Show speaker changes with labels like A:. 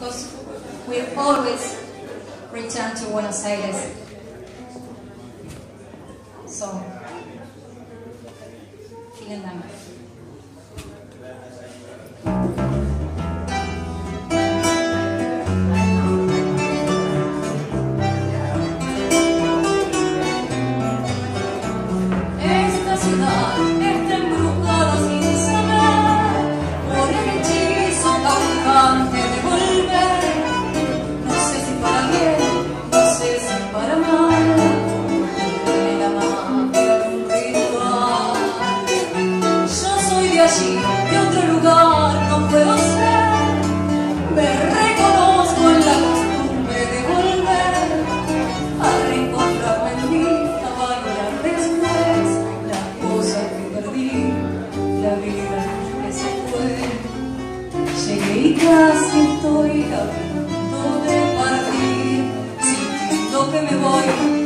A: because we always return to Buenos Aires. So, vielen Dank. Esta ciudad está embrujada sin saber por el hechizo causante de volver. No sé si para bien, no sé si para mal, tiene la magia de un ritual. Yo soy de allí, de otro lugar no puedo ser. Me reconozco en la costumbre de volver a reencontrarme en mí, a bailar después las cosas que perdí, la vida que se fue. Llegué y casi estoy a punto de partir, sintiendo que me voy.